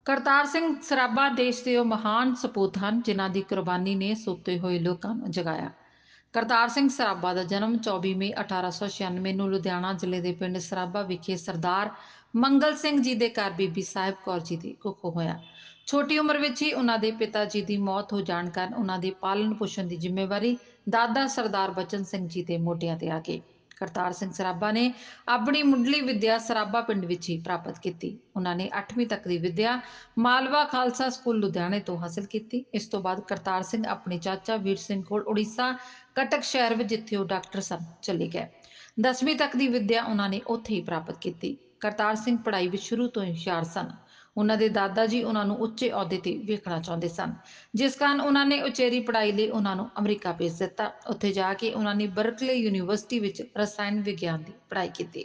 ਕਰਤਾਰ ਸਿੰਘ ਸਰਾਭਾ ਦੇਸ਼ ਦੇ ਉਹ ਮਹਾਨ ਸਪੂਤ ਹਨ ਜਿਨ੍ਹਾਂ ਦੀ ਕੁਰਬਾਨੀ ਨੇ ਸੁੱਤੇ ਹੋਏ ਲੋਕਾਂ ਨੂੰ ਜਗਾਇਆ। ਕਰਤਾਰ ਸਿੰਘ ਸਰਾਭਾ ਦਾ ਜਨਮ 24 ਮਈ 1896 ਨੂੰ ਲੁਧਿਆਣਾ ਜ਼ਿਲ੍ਹੇ ਦੇ ਪਿੰਡ ਸਰਾਭਾ ਵਿਖੇ ਸਰਦਾਰ ਮੰਗਲ ਸਿੰਘ ਜੀ ਦੇ ਘਰ ਬੀਬੀ ਸਾਹਿਬ ਕੌਰ ਜੀ ਦੀ ਕੁੱਖੋਂ ਹੋਇਆ। ਛੋਟੀ ਉਮਰ ਵਿੱਚ ਹੀ ਉਹਨਾਂ ਦੇ ਪਿਤਾ ਜੀ ਦੀ ਮੌਤ ਹੋ ਜਾਣ ਕਾਰਨ ਉਹਨਾਂ ਦੀ ਪਾਲਣ ਪੋਸ਼ਣ ਦੀ ਜ਼ਿੰਮੇਵਾਰੀ ਦਾਦਾ ਸਰਦਾਰ ਬਚਨ ਸਿੰਘ ਜੀ ਦੇ ਮੋਢਿਆਂ ਤੇ ਆ ਗਈ। ਕਰਤਾਰ ਸਿੰਘ ਸਰਾਭਾ ਨੇ ਆਪਣੀ ਮੁੱਢਲੀ ਵਿੱਦਿਆ ਸਰਾਭਾ ਪਿੰਡ ਵਿੱਚ ਹੀ ਪ੍ਰਾਪਤ ਕੀਤੀ। ਉਹਨਾਂ ਨੇ 8ਵੀਂ ਤੱਕ ਦੀ ਵਿੱਦਿਆ ਮਾਲਵਾ ਖਾਲਸਾ ਸਕੂਲ ਲੁਧਿਆਣੇ ਤੋਂ ਹਾਸਲ ਕੀਤੀ। ਇਸ ਤੋਂ ਬਾਅਦ ਕਰਤਾਰ ਸਿੰਘ ਆਪਣੇ ਚਾਚਾ ਵੀਰ ਸਿੰਘ ਕੋਲ ਉੜੀਸਾ ਕਟਕ ਸ਼ਹਿਰ ਵਿੱਚ, ਜਿੱਥੇ ਉਹ ਡਾਕਟਰ ਸਨ, ਚਲੇ ਗਏ। 10ਵੀਂ ਤੱਕ ਦੀ ਵਿੱਦਿਆ ਉਹਨਾਂ ਨੇ ਉੱਥੇ ਹੀ ਪ੍ਰਾਪਤ ਕੀਤੀ। ਕਰਤਾਰ ਸਿੰਘ ਪੜ੍ਹਾਈ ਵਿੱਚ ਸ਼ੁਰੂ ਤੋਂ ਹੀ ਹੁਸ਼ਿਆਰ ਸਨ। ਉਹਨਾਂ ਦੇ ਦਾਦਾ ਜੀ ਉਹਨਾਂ ਨੂੰ ਉੱਚੇ ਅਹੁਦੇ ਤੇ ਵੇਖਣਾ ਚਾਹੁੰਦੇ ਸਨ, ਜਿਸ ਕਾਰਨ ਉਹਨਾਂ ਨੇ ਉਚੇਰੀ ਪੜ੍ਹਾਈ ਲਈ ਉਹਨਾਂ ਨੂੰ ਅਮਰੀਕਾ ਭੇਜ ਦਿੱਤਾ। ਉੱਥੇ ਜਾ ਕੇ ਉਹਨਾਂ ਨੇ ਬਰਕਲੇ ਯੂਨੀਵਰਸਿਟੀ ਵਿੱਚ ਰਸਾਇਣ ਵਿਗਿਆਨ ਦੀ ਪੜ੍ਹਾਈ ਕੀਤੀ।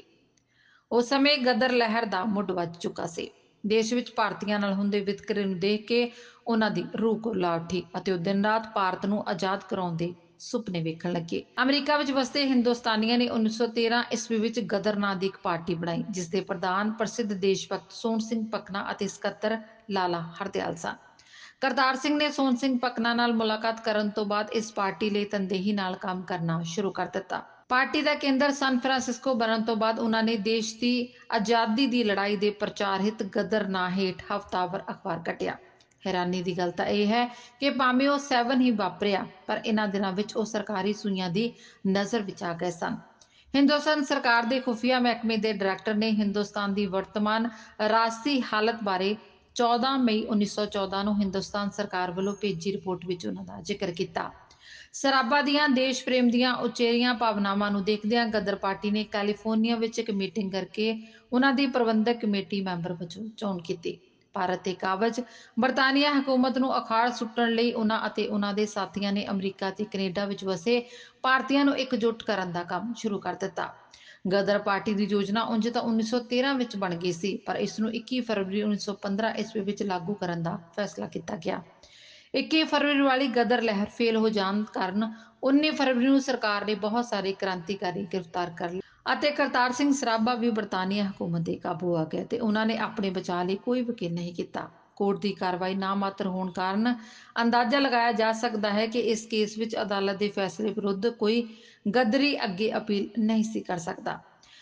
ਉਸ ਸਮੇਂ ਗਦਰ ਲਹਿਰ ਦਾ ਮੁੱਢ ਵੱਜ ਚੁੱਕਾ ਸੀ। ਦੇਸ਼ ਵਿੱਚ ਭਾਰਤੀਆਂ ਨਾਲ ਹੁੰਦੇ ਵਿਤਕਰੇ ਨੂੰ ਦੇਖ ਕੇ ਉਹਨਾਂ ਦੀ ਰੂਹ ਕੁਰਲਾ ਉੱਠੀ ਅਤੇ ਉਹ ਦਿਨ ਰਾਤ ਭਾਰਤ ਨੂੰ ਆਜ਼ਾਦ ਕਰਾਉਣ ਦੇ ਸੁਪਨੇ ਵੇਖਣ ਲੱਗੇ। ਅਮਰੀਕਾ ਵਿੱਚ ਵਸਦੇ ਹਿੰਦੁਸਤਾਨੀਆਂ ਨੇ 1913 ਈਸਵੀ ਵਿੱਚ ਗਦਰ ਨਾਂ ਦੀ ਇੱਕ ਪਾਰਟੀ ਬਣਾਈ, ਜਿਸ ਦੇ ਪ੍ਰਧਾਨ ਪ੍ਰਸਿੱਧ ਦੇਸ਼ ਭਗਤ ਸੋਹਣ ਸਿੰਘ ਪਕਨਾ ਅਤੇ ਸਕੱਤਰ ਲਾਲਾ ਹਰਦਿਆਲ ਸਨ। ਕਰਤਾਰ ਸਿੰਘ ਨੇ ਸੋਹਣ ਸਿੰਘ ਪਕਨਾ ਨਾਲ ਮੁਲਾਕਾਤ ਕਰਨ ਤੋਂ ਬਾਅਦ ਇਸ ਪਾਰਟੀ ਲਈ ਤਨਦੇਹੀ ਨਾਲ ਕੰਮ ਕਰਨਾ ਸ਼ੁਰੂ ਕਰ ਦਿੱਤਾ। ਪਾਰਟੀ ਦਾ ਕੇਂਦਰ ਸਨ ਫਰਾਂਸਿਸਕੋ ਬਣਨ ਤੋਂ ਬਾਅਦ ਉਹਨਾਂ ਨੇ ਦੇਸ਼ ਦੀ ਆਜ਼ਾਦੀ ਦੀ ਲੜਾਈ ਦੇ ਪ੍ਰਚਾਰ ਹਿੱਤ ਗਦਰ ਨਾਂ ਹੇਠ ਹਫ਼ਤਾਵਾਰ ਅਖਬਾਰ ਕੱਢਿਆ। ਹੈਰਾਨੀ ਦੀ ਗੱਲ ਤਾਂ ਇਹ ਹੈ ਕਿ ਭਾਵੇਂ ਉਹ 7 ਹੀ ਵਾਪਰਿਆ, ਪਰ ਇਹਨਾਂ ਦਿਨਾਂ ਵਿੱਚ ਉਹ ਸਰਕਾਰੀ ਸੂਈਆਂ ਦੀ ਨਜ਼ਰ ਵਿੱਚ ਆ ਗਏ ਸਨ। ਹਿੰਦੁਸਤਾਨ ਸਰਕਾਰ ਦੇ ਖੁਫੀਆ ਮਹਿਕਮੇ ਦੇ ਡਾਇਰੈਕਟਰ ਨੇ ਹਿੰਦੁਸਤਾਨ ਦੀ ਵਰਤਮਾਨ ਰਾਜਸੀ ਹਾਲਤ ਬਾਰੇ 14 ਮਈ 1914 ਨੂੰ ਹਿੰਦੁਸਤਾਨ ਸਰਕਾਰ ਵੱਲੋਂ ਭੇਜੀ ਰਿਪੋਰਟ ਵਿੱਚ ਉਹਨਾਂ ਦਾ ਜ਼ਿਕਰ ਕੀਤਾ। ਸਰਾਭਾ ਦੀਆਂ ਦੇਸ਼ ਪ੍ਰੇਮ ਦੀਆਂ ਉਚੇਰੀਆਂ ਭਾਵਨਾਵਾਂ ਨੂੰ ਦੇਖਦਿਆਂ ਗਦਰ ਪਾਰਟੀ ਨੇ ਕੈਲੀਫੋਰਨੀਆ ਵਿੱਚ ਇੱਕ ਮੀਟਿੰਗ ਕਰਕੇ ਉਹਨਾਂ ਦੀ ਪ੍ਰਬੰਧਕ ਕਮੇਟੀ ਮੈਂਬਰ ਵਜੋਂ ਚੋਣ ਕੀਤੀ। ਭਾਰਤ ਤੇ ਕਾਬਜ਼ ਬਰਤਾਨੀਆ ਹਕੂਮਤ ਨੂੰ ਅਖਾੜ ਸੁੱਟਣ ਲਈ ਉਹਨਾਂ ਅਤੇ ਉਹਨਾਂ ਦੇ ਸਾਥੀਆਂ ਨੇ ਅਮਰੀਕਾ ਤੇ ਕੈਨੇਡਾ ਵਿੱਚ ਵਸੇ ਭਾਰਤੀਆਂ ਨੂੰ ਇਕਜੁੱਟ ਕਰਨ ਦਾ ਕੰਮ ਸ਼ੁਰੂ ਕਰ ਦਿੱਤਾ। ਗਦਰ ਪਾਰਟੀ ਦੀ ਯੋਜਨਾ ਉਂਝ ਤਾਂ 1913 ਵਿੱਚ ਬਣ ਗਈ ਸੀ, ਪਰ ਇਸ ਨੂੰ 21 ਫਰਵਰੀ 1915 ਈਸਵੀ ਵਿੱਚ ਲਾਗੂ ਕਰਨ ਦਾ ਫੈਸਲਾ ਕੀਤਾ ਗਿਆ। 21 ਫਰਵਰੀ ਵਾਲੀ ਗਦਰ ਲਹਿਰ ਫੇਲ ਹੋ ਜਾਣ ਕਾਰਨ 19 ਫਰਵਰੀ ਨੂੰ ਸਰਕਾਰ ਨੇ ਬਹੁਤ ਸਾਰੇ ਕ੍ਰਾਂਤੀਕਾਰੀ ਗ੍ਰਿਫਤਾਰ ਕਰ ਲਏ ਅਤੇ ਕਰਤਾਰ ਸਿੰਘ ਸਰਾਭਾ ਵੀ ਬਰਤਾਨੀਆ ਹਕੂਮਤ ਦੇ ਕਾਬੂ ਆ ਗਏ ਤੇ ਉਹਨਾਂ ਨੇ ਆਪਣੇ ਬਚਾਅ ਲਈ ਕੋਈ ਵਕੀਲ ਨਹੀਂ ਕੀਤਾ। ਕੋਰਟ ਦੀ ਕਾਰਵਾਈ ਨਾ ਮਾਤਰ ਹੋਣ ਕਾਰਨ ਅੰਦਾਜ਼ਾ ਲਗਾਇਆ ਜਾ ਸਕਦਾ ਹੈ ਕਿ ਇਸ ਕੇਸ ਵਿੱਚ ਅਦਾਲਤ ਦੇ ਫੈਸਲੇ ਵਿਰੁੱਧ ਕੋਈ ਗਦਰੀ ਅੱਗੇ ਅਪੀਲ ਨਹੀਂ ਸੀ ਕਰ ਸਕਦਾ।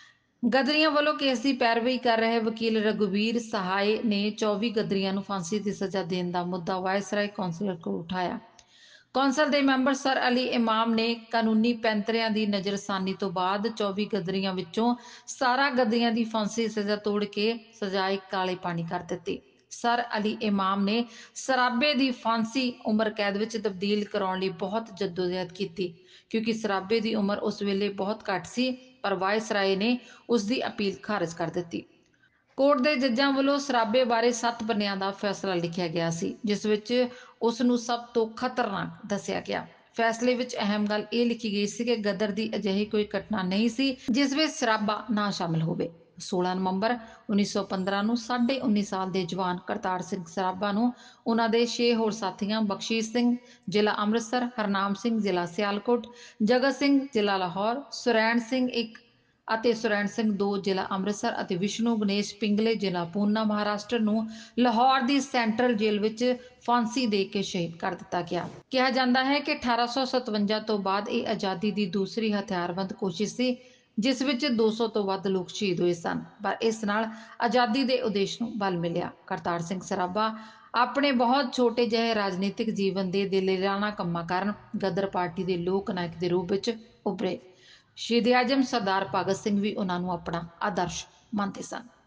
ਗਦਰੀਆਂ ਵੱਲੋਂ ਕੇਸ ਦੀ ਪੈਰਵੀ ਕਰ ਰਹੇ ਵਕੀਲ ਰਘੁਵੀਰ ਸਹਾਏ ਨੇ 24 ਗਦਰੀਆਂ ਨੂੰ ਫਾਂਸੀ ਦੀ ਸਜ਼ਾ ਦੇਣ ਦਾ ਮੁੱਦਾ ਵਾਇਸਰਾਏ ਕੌਂਸਲਰ ਕੋਲ ਉਠਾਇਆ। ਕੌਂਸਲ ਦੇ ਮੈਂਬਰ ਸਰ ਅਲੀ ਇਮਾਮ ਨੇ ਕਾਨੂੰਨੀ ਪੈਂਤਰਿਆਂ ਦੀ ਨਜ਼ਰਸਾਨੀ ਤੋਂ ਬਾਅਦ 24 ਗਦਰੀਆਂ ਵਿੱਚੋਂ 17 ਗਦਰੀਆਂ ਦੀ ਫਾਂਸੀ ਦੀ ਸਜ਼ਾ ਤੋੜ ਕੇ ਸਜ਼ਾਏ ਕਾਲੇ ਪਾਣੀ ਕਰ ਦਿੱਤੀ। ਸਰ ਅਲੀ ਇਮਾਮ ਨੇ ਸਰਾਭੇ ਦੀ ਫਾਂਸੀ ਉਮਰ ਕੈਦ ਵਿੱਚ ਤਬਦੀਲ ਕਰਾਉਣ ਲਈ ਬਹੁਤ ਜੱਦੋਜਹਿਦ ਕੀਤੀ, ਕਿਉਂਕਿ ਸਰਾਭੇ ਦੀ ਉਮਰ ਉਸ ਵੇਲੇ ਬਹੁਤ ਘੱਟ ਸੀ, ਪਰ ਵਾਇਸਰਾਏ ਨੇ ਉਸ ਦੀ ਅਪੀਲ ਖਾਰਜ ਕਰ ਦਿੱਤੀ। ਕੋਰਟ ਦੇ ਜੱਜਾਂ ਵੱਲੋਂ ਸਰਾਭੇ ਬਾਰੇ 7 ਪੰਨਿਆਂ ਦਾ ਫੈਸਲਾ ਲਿਖਿਆ ਗਿਆ ਸੀ, ਜਿਸ ਵਿੱਚ ਉਸ ਨੂੰ ਸਭ ਤੋਂ ਖਤਰਨਾਕ ਦੱਸਿਆ ਗਿਆ। ਫੈਸਲੇ ਵਿੱਚ ਅਹਿਮ ਗੱਲ ਇਹ ਲਿਖੀ ਗਈ ਸੀ ਕਿ ਗਦਰ ਦੀ ਅਜਿਹੀ ਕੋਈ ਘਟਨਾ ਨਹੀਂ ਸੀ ਜਿਸ ਵਿੱਚ ਸਰਾਭਾ ਨਾ ਸ਼ਾਮਲ ਹੋਵੇ। 16 ਨਵੰਬਰ 1915 ਨੂੰ 19.5 ਸਾਲ ਦੇ ਜਵਾਨ ਕਰਤਾਰ ਸਿੰਘ ਸਰਾਭਾ ਨੂੰ ਉਹਨਾਂ ਦੇ 6 ਹੋਰ ਸਾਥੀਆਂ ਬਖਸ਼ੀਸ਼ ਸਿੰਘ ਜ਼ਿਲ੍ਹਾ ਅੰਮ੍ਰਿਤਸਰ, ਹਰਨਾਮ ਸਿੰਘ ਜ਼ਿਲ੍ਹਾ ਸਿਆਲਕੋਟ, ਜਗਤ ਸਿੰਘ ਜ਼ਿਲ੍ਹਾ ਲਾਹੌਰ, ਸੁਰੈਣ ਸਿੰਘ 1 ਅਤੇ ਸੁਰੈਣ ਸਿੰਘ 2 ਜ਼ਿਲ੍ਹਾ ਅੰਮ੍ਰਿਤਸਰ ਅਤੇ ਵਿਸ਼ਨੂੰ ਗਣੇਸ਼ ਪਿੰਗਲੇ ਜ਼ਿਲ੍ਹਾ ਪੂਨਾ ਮਹਾਰਾਸ਼ਟਰ ਨੂੰ ਲਾਹੌਰ ਦੀ ਸੈਂਟਰਲ ਜੇਲ੍ਹ ਵਿੱਚ ਫਾਂਸੀ ਦੇ ਕੇ ਸ਼ਹੀਦ ਕਰ ਦਿੱਤਾ ਗਿਆ। ਕਿਹਾ ਜਾਂਦਾ ਹੈ ਕਿ 1857 ਤੋਂ ਬਾਅਦ ਇਹ ਆਜ਼ਾਦੀ ਦੀ ਦੂਸਰੀ ਹਥਿਆਰਬੰਦ ਕੋਸ਼ਿਸ਼ ਸੀ, ਜਿਸ ਵਿੱਚ 200 ਤੋਂ ਵੱਧ ਲੋਕ ਸ਼ਹੀਦ ਹੋਏ ਸਨ, ਪਰ ਇਸ ਨਾਲ ਆਜ਼ਾਦੀ ਦੇ ਉਦੇਸ਼ ਨੂੰ ਬਲ ਮਿਲਿਆ। ਕਰਤਾਰ ਸਿੰਘ ਸਰਾਭਾ ਆਪਣੇ ਬਹੁਤ ਛੋਟੇ ਜਿਹੇ ਰਾਜਨੀਤਿਕ ਜੀਵਨ ਦੇ ਦਿਲੇਰਾਨਾ ਕੰਮਾਂ ਕਾਰਨ ਗਦਰ ਪਾਰਟੀ ਦੇ ਲੋਕ ਨਾਇਕ ਦੇ ਰੂਪ ਵਿੱਚ ਉੱਭਰੇ। ਸ਼ਹੀਦ-ਏ-ਆਜ਼ਮ ਸਰਦਾਰ ਭਗਤ ਸਿੰਘ ਵੀ ਉਹਨਾਂ ਨੂੰ ਆਪਣਾ ਆਦਰਸ਼ ਮੰਨਦੇ ਸਨ।